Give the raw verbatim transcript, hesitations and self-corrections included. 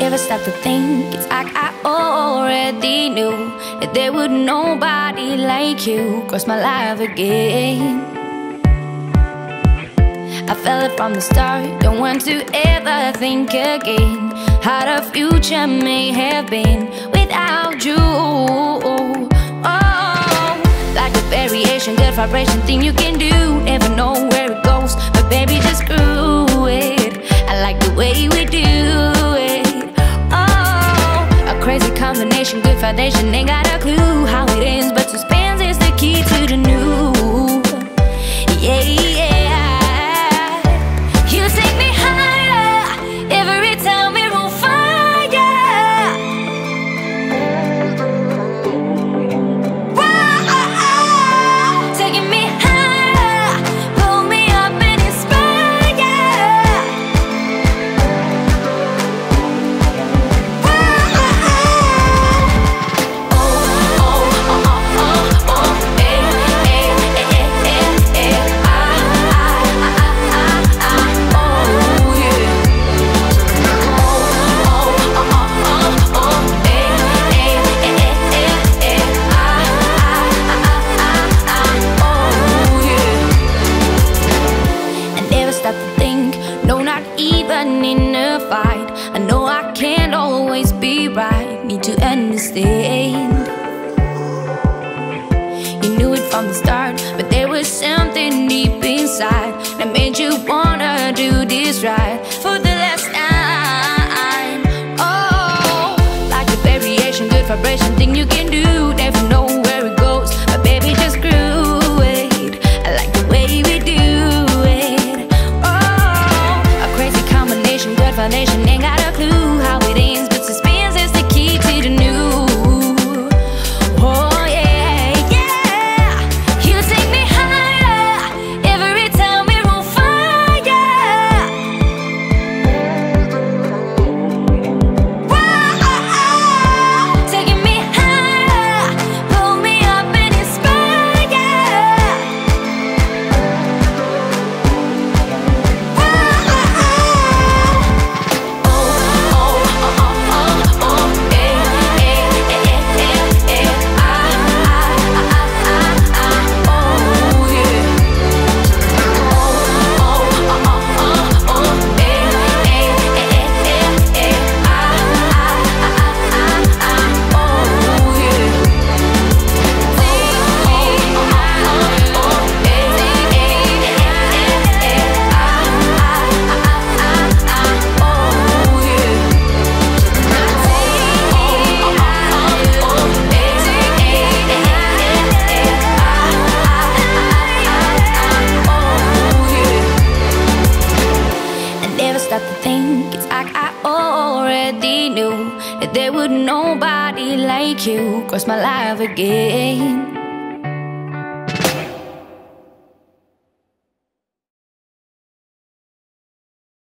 never stop to think. It's like I already knew that there would nobody like you cross my life again. I felt it from the start, don't want to ever think again how the future may have been without you. Oh, like a variation, good vibration thing you can do. Never know where it goes, but baby just screw it. I like the way we do it. Oh, a crazy combination, good foundation, ain't got a clue how it ends, but suspense is the key to the new. Yeah, yeah. You take me higher every time we're on fire. Whoa, taking me higher, pull me up and inspire. Whoa, oh, oh, oh, oh, oh, oh, eh, eh, eh, eh, eh, ah, ah, ah, ah, ah. Even in a fight, I know I can't always be right. Need to understand. You knew it from the start, but there was something deep inside that made you wanna do this right for the last time. Oh, like a variation, good vibration thing you can do. Never know where it goes, but baby just screw it. I like the way we do it. Good foundation, ain't got a clue how it ends, but suspense is the key to the new. Oh yeah, yeah. You take me higher every time we're on fire. Whoa, taking me higher, pull me up and inspire. It's like I already knew that there would nobody like you cross my life again.